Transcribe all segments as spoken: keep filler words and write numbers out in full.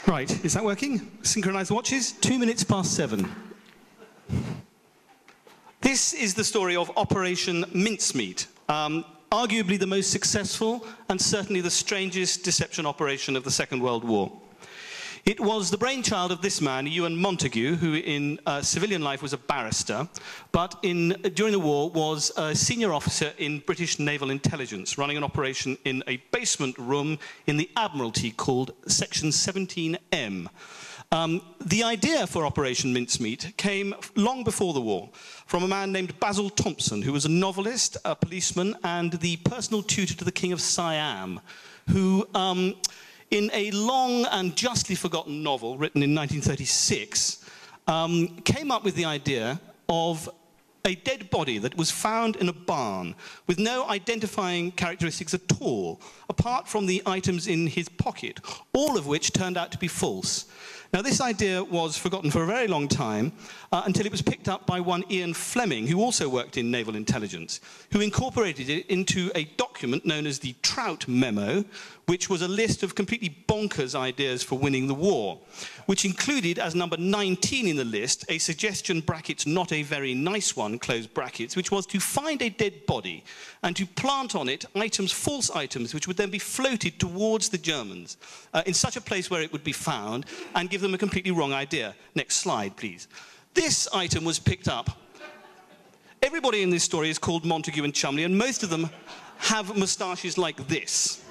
Right, is that working? Synchronized watches? Two minutes past seven. This is the story of Operation Mincemeat, um, arguably the most successful and certainly the strangest deception operation of the Second World War. It was the brainchild of this man, Ewan Montagu, who in uh, civilian life was a barrister, but in, during the war was a senior officer in British Naval Intelligence, running an operation in a basement room in the Admiralty called Section seventeen M. Um, the idea for Operation Mincemeat came long before the war from a man named Basil Thompson, who was a novelist, a policeman, and the personal tutor to the King of Siam, who... Um, in a long and justly forgotten novel written in nineteen thirty-six, um, came up with the idea of a dead body that was found in a barn with no identifying characteristics at all, apart from the items in his pocket, all of which turned out to be false. Now, this idea was forgotten for a very long time, uh, until it was picked up by one Ian Fleming, who also worked in naval intelligence, who incorporated it into a document known as the Trout Memo, which was a list of completely bonkers ideas for winning the war, which included, as number nineteen in the list, a suggestion, brackets, not a very nice one, close brackets, which was to find a dead body and to plant on it items, false items, which would then be floated towards the Germans uh, in such a place where it would be found and give them a completely wrong idea. Next slide, please. This item was picked up. Everybody in this story is called Montagu and Chumley, and most of them have moustaches like this.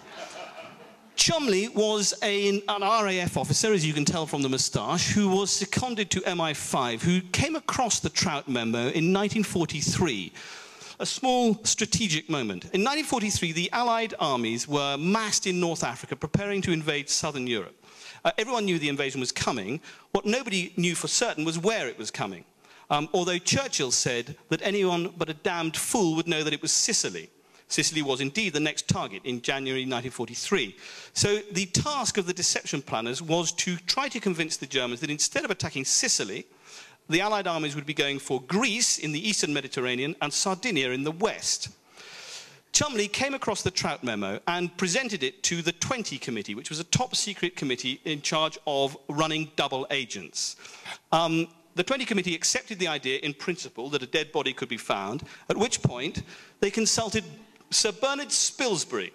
Chumley was a, an R A F officer, as you can tell from the moustache, who was seconded to M I five, who came across the Trout Memo in nineteen forty-three. A small strategic moment. In nineteen forty-three, the Allied armies were massed in North Africa, preparing to invade southern Europe. Uh, everyone knew the invasion was coming. What nobody knew for certain was where it was coming. Um, although Churchill said that anyone but a damned fool would know that it was Sicily. Sicily was indeed the next target in January nineteen forty-three. So the task of the deception planners was to try to convince the Germans that instead of attacking Sicily, the Allied armies would be going for Greece in the eastern Mediterranean and Sardinia in the west. Chumley came across the Trout Memo and presented it to the twenty Committee, which was a top-secret committee in charge of running double agents. Um, the twenty Committee accepted the idea in principle that a dead body could be found, at which point they consulted Sir Bernard Spilsbury,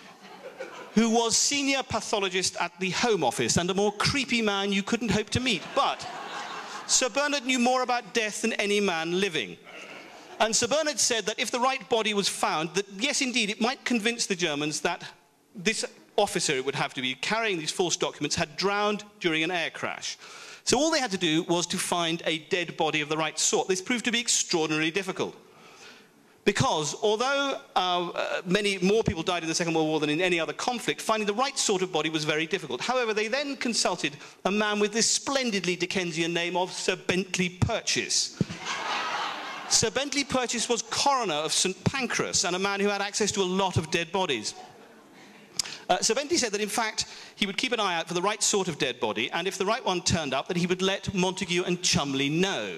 who was senior pathologist at the Home Office and a more creepy man you couldn't hope to meet. But Sir Bernard knew more about death than any man living. And Sir Bernard said that if the right body was found, that yes, indeed, it might convince the Germans that this officer, it would have to be, carrying these false documents, had drowned during an air crash. So all they had to do was to find a dead body of the right sort. This proved to be extraordinarily difficult. Because although uh, many more people died in the Second World War than in any other conflict, finding the right sort of body was very difficult. However, they then consulted a man with this splendidly Dickensian name of Sir Bentley Purchase. Sir Bentley Purchase was coroner of Saint Pancras and a man who had access to a lot of dead bodies. Uh, Sir Bentley said that, in fact, he would keep an eye out for the right sort of dead body, and if the right one turned up, that he would let Montagu and Chumley know.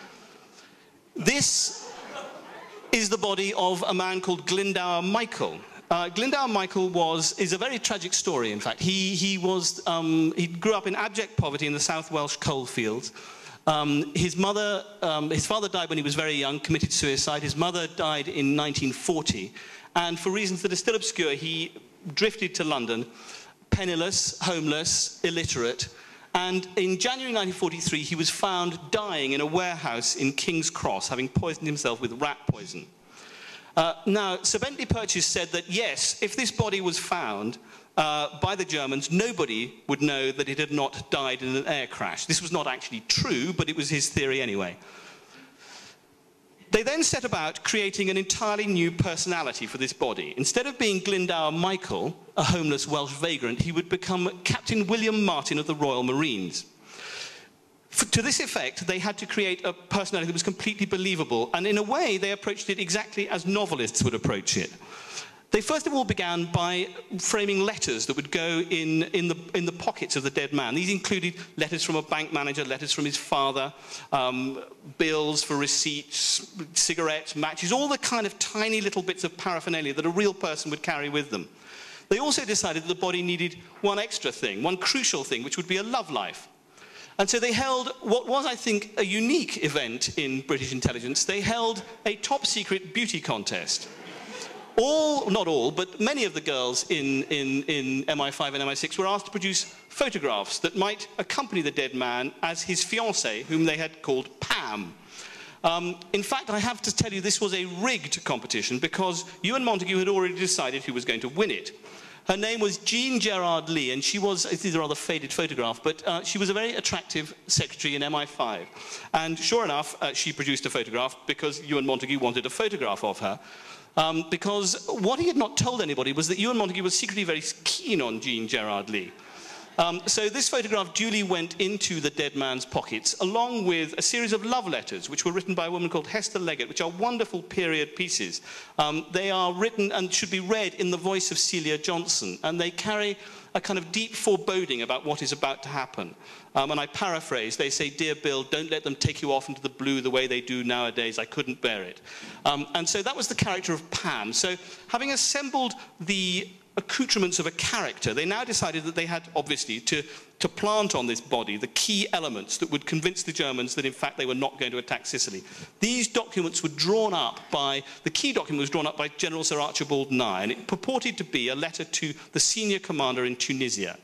This is the body of a man called Glendower Michael. Uh, Glendower Michael was, is a very tragic story, in fact. He, he, was, um, he grew up in abject poverty in the South Welsh coalfields. Um, his mother, um, his father died when he was very young, committed suicide. His mother died in nineteen forty. And for reasons that are still obscure, he drifted to London, penniless, homeless, illiterate. And in January nineteen forty-three, he was found dying in a warehouse in King's Cross, having poisoned himself with rat poison. Uh, now, Sir Bentley Purchase said that, yes, if this body was found uh, by the Germans, nobody would know that it had not died in an air crash. This was not actually true, but it was his theory anyway. They then set about creating an entirely new personality for this body. Instead of being Glendower Michael, a homeless Welsh vagrant, he would become Captain William Martin of the Royal Marines. For, to this effect, they had to create a personality that was completely believable, and in a way, they approached it exactly as novelists would approach it. They first of all began by framing letters that would go in, in, the, in the pockets of the dead man. These included letters from a bank manager, letters from his father, um, bills for receipts, cigarettes, matches, all the kind of tiny little bits of paraphernalia that a real person would carry with them. They also decided that the body needed one extra thing, one crucial thing, which would be a love life. And so they held what was, I think, a unique event in British intelligence. They held a top-secret beauty contest. All, not all, but many of the girls in, in, in M I five and M I six were asked to produce photographs that might accompany the dead man as his fiancée, whom they had called Pam. Um, in fact, I have to tell you, this was a rigged competition because Ewan Montagu had already decided who was going to win it. Her name was Jean Gerard Lee, and she was, it is a rather faded photograph, but uh, she was a very attractive secretary in M I five. And sure enough, uh, she produced a photograph because Ewan Montagu wanted a photograph of her. Um, because what he had not told anybody was that Ewan Montagu was secretly very keen on Jean Gerard Lee. Um, so this photograph duly went into the dead man's pockets, along with a series of love letters, which were written by a woman called Hester Leggett, which are wonderful period pieces. Um, they are written and should be read in the voice of Celia Johnson, and they carry a kind of deep foreboding about what is about to happen. Um, and I paraphrase, they say, "Dear Bill, don't let them take you off into the blue the way they do nowadays. I couldn't bear it." Um, and so that was the character of Pam. So having assembled the accoutrements of a character, they now decided that they had, obviously, to, to plant on this body the key elements that would convince the Germans that, in fact, they were not going to attack Sicily. These documents were drawn up by, the key document was drawn up by General Sir Archibald Nye, and it purported to be a letter to the senior commander in Tunisia.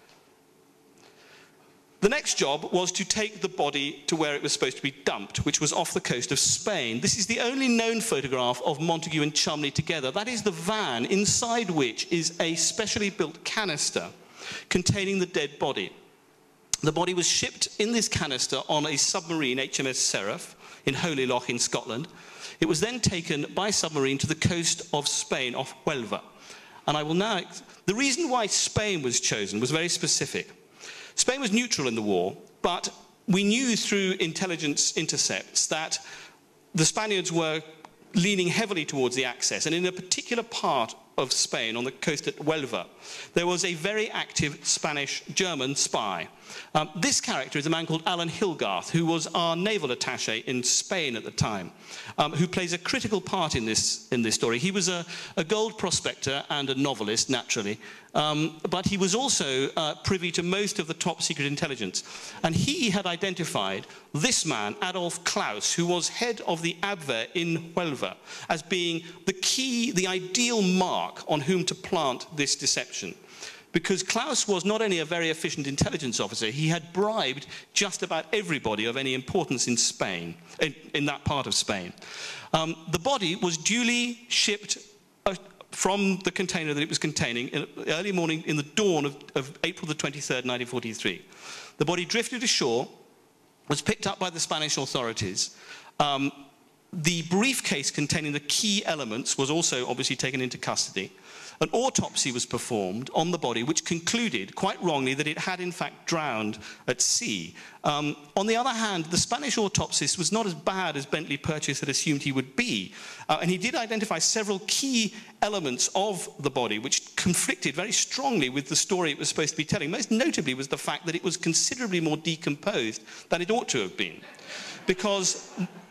The next job was to take the body to where it was supposed to be dumped, which was off the coast of Spain. This is the only known photograph of Montagu and Cholmondeley together. That is the van inside which is a specially built canister containing the dead body. The body was shipped in this canister on a submarine, H M S Seraph, in Holyloch in Scotland. It was then taken by submarine to the coast of Spain off Huelva. And I will now... The reason why Spain was chosen was very specific. Spain was neutral in the war, but we knew through intelligence intercepts that the Spaniards were leaning heavily towards the Axis, and in a particular part of Spain, on the coast at Huelva, there was a very active Spanish-German spy. Um, this character is a man called Alan Hilgarth, who was our naval attaché in Spain at the time, um, who plays a critical part in this, in this story. He was a, a gold prospector and a novelist, naturally, um, but he was also uh, privy to most of the top secret intelligence. And he had identified this man, Adolf Klaus, who was head of the Abwehr in Huelva, as being the key, the ideal mark on whom to plant this deception. Because Klaus was not only a very efficient intelligence officer, he had bribed just about everybody of any importance in Spain, in, in that part of Spain. Um, the body was duly shipped uh, from the container that it was containing in early morning, in the dawn of, of April the twenty-third, nineteen forty-three. The body drifted ashore, was picked up by the Spanish authorities. Um, the briefcase containing the key elements was also obviously taken into custody. An autopsy was performed on the body, which concluded, quite wrongly, that it had in fact drowned at sea. Um, on the other hand, the Spanish autopsist was not as bad as Bentley Purchase had assumed he would be. Uh, and he did identify several key elements of the body, which conflicted very strongly with the story it was supposed to be telling. Most notably was the fact that it was considerably more decomposed than it ought to have been. Because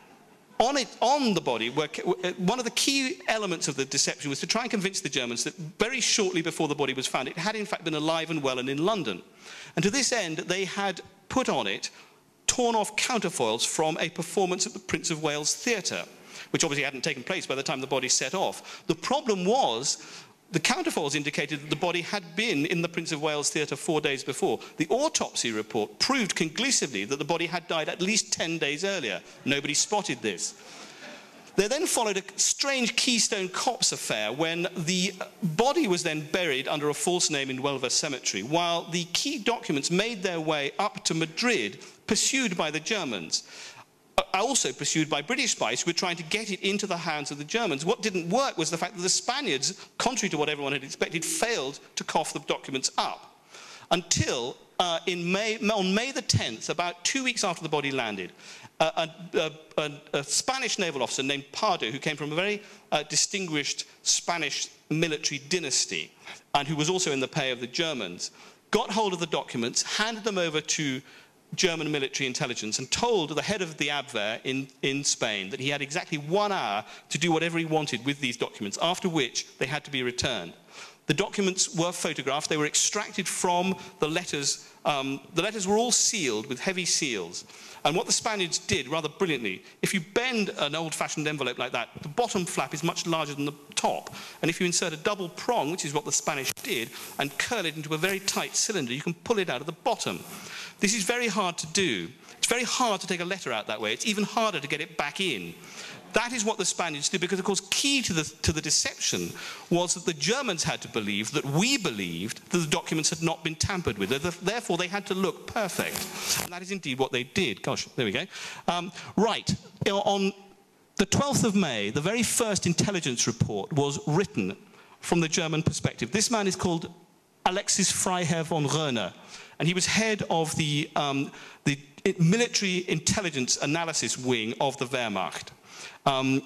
On, it, on the body, were, one of the key elements of the deception was to try and convince the Germans that very shortly before the body was found, it had in fact been alive and well and in London. And to this end, they had put on it torn off counterfoils from a performance at the Prince of Wales Theatre, which obviously hadn't taken place by the time the body set off. The problem was, the counterfoils indicated that the body had been in the Prince of Wales Theatre four days before. The autopsy report proved conclusively that the body had died at least ten days earlier. Nobody spotted this. There then followed a strange Keystone Copse affair when the body was then buried under a false name in Huelva Cemetery, while the key documents made their way up to Madrid, pursued by the Germans. Also pursued by British spies who were trying to get it into the hands of the Germans. What didn't work was the fact that the Spaniards, contrary to what everyone had expected, failed to cough the documents up. Until uh, in May, on May the tenth, about two weeks after the body landed, uh, a, a, a Spanish naval officer named Pardo, who came from a very uh, distinguished Spanish military dynasty, and who was also in the pay of the Germans, got hold of the documents, handed them over to German military intelligence, and told the head of the Abwehr in, in Spain that he had exactly one hour to do whatever he wanted with these documents, after which they had to be returned. The documents were photographed. They were extracted from the letters. Um, the letters were all sealed with heavy seals. And what the Spaniards did, rather brilliantly, if you bend an old-fashioned envelope like that, the bottom flap is much larger than the top. And if you insert a double prong, which is what the Spanish did, and curl it into a very tight cylinder, you can pull it out of the bottom. This is very hard to do. It's very hard to take a letter out that way. It's even harder to get it back in. That is what the Spaniards did, because, of course, key to the, to the deception was that the Germans had to believe that we believed that the documents had not been tampered with. Therefore, they had to look perfect. And that is indeed what they did. Gosh, there we go. Um, right. On the twelfth of May, the very first intelligence report was written from the German perspective. This man is called Alexis Freiherr von Röhner, and he was head of the, um, the military intelligence analysis wing of the Wehrmacht. Um,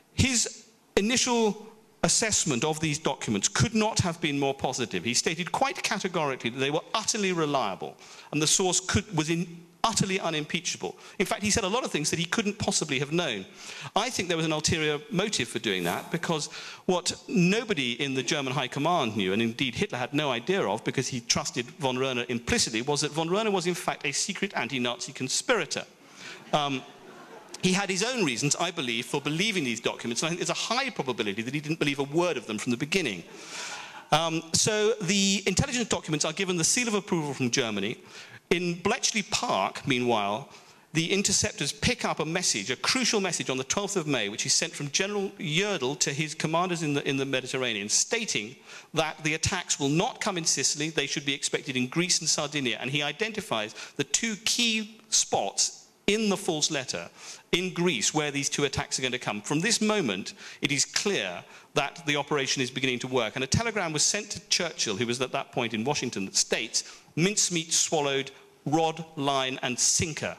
his initial assessment of these documents could not have been more positive. He stated quite categorically that they were utterly reliable and the source could, was in, utterly unimpeachable. In fact, he said a lot of things that he couldn't possibly have known. I think there was an ulterior motive for doing that, because what nobody in the German high command knew, and indeed Hitler had no idea of because he trusted von Röhner implicitly, was that von Röhner was in fact a secret anti-Nazi conspirator. Um, He had his own reasons, I believe, for believing these documents, and I think there's a high probability that he didn't believe a word of them from the beginning. Um, so the intelligence documents are given the seal of approval from Germany. In Bletchley Park, meanwhile, the interceptors pick up a message, a crucial message on the twelfth of May, which is sent from General Jodl to his commanders in the, in the Mediterranean, stating that the attacks will not come in Sicily, they should be expected in Greece and Sardinia. And he identifies the two key spots in the false letter in Greece where these two attacks are going to come. From this moment, it is clear that the operation is beginning to work. And a telegram was sent to Churchill, who was at that point in Washington, that states, mincemeat swallowed, rod, line, and sinker.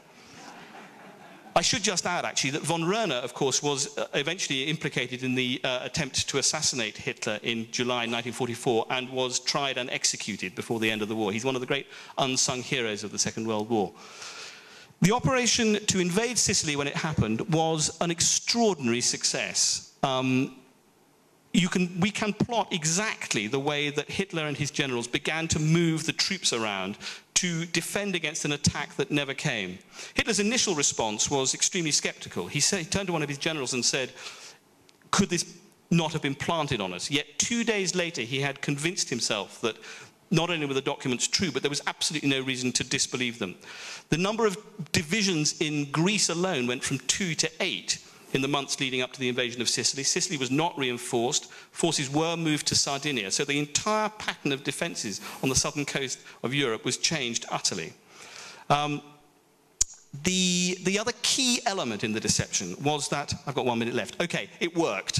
I should just add, actually, that von Röhner, of course, was uh, eventually implicated in the uh, attempt to assassinate Hitler in July nineteen forty-four and was tried and executed before the end of the war. He's one of the great unsung heroes of the Second World War. The operation to invade Sicily when it happened was an extraordinary success. Um, you can, we can plot exactly the way that Hitler and his generals began to move the troops around to defend against an attack that never came. Hitler's initial response was extremely skeptical. He, said, he turned to one of his generals and said, could this not have been planted on us? Yet two days later, he had convinced himself that not only were the documents true, but there was absolutely no reason to disbelieve them. The number of divisions in Greece alone went from two to eight in the months leading up to the invasion of Sicily. Sicily was not reinforced. Forces were moved to Sardinia. So the entire pattern of defences on the southern coast of Europe was changed utterly. Um, the, the other key element in the deception was that, I've got one minute left. Okay, it worked.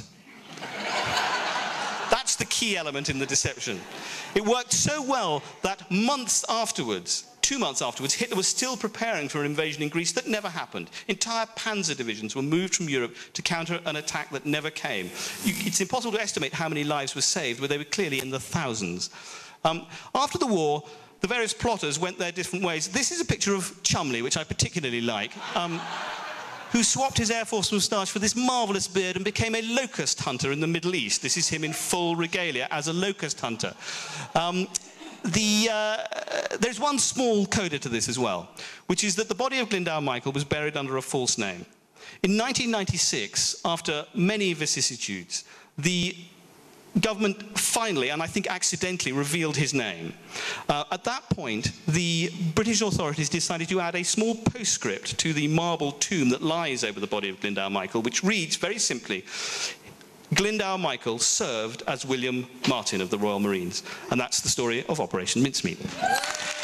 That's the key element in the deception. It worked so well that months afterwards, two months afterwards, Hitler was still preparing for an invasion in Greece that never happened. Entire panzer divisions were moved from Europe to counter an attack that never came. You, it's impossible to estimate how many lives were saved, but they were clearly in the thousands. Um, after the war, the various plotters went their different ways. This is a picture of Chumley, which I particularly like. Um, who swapped his Air Force moustache for this marvellous beard and became a locust hunter in the Middle East. This is him in full regalia as a locust hunter. Um, the, uh, there's one small coda to this as well, which is that the body of Glendower Michael was buried under a false name. In nineteen ninety-six, after many vicissitudes, the government finally, and I think accidentally, revealed his name. Uh, at that point, the British authorities decided to add a small postscript to the marble tomb that lies over the body of Glendower Michael, which reads very simply, Glendower Michael served as William Martin of the Royal Marines. And that's the story of Operation Mincemeat.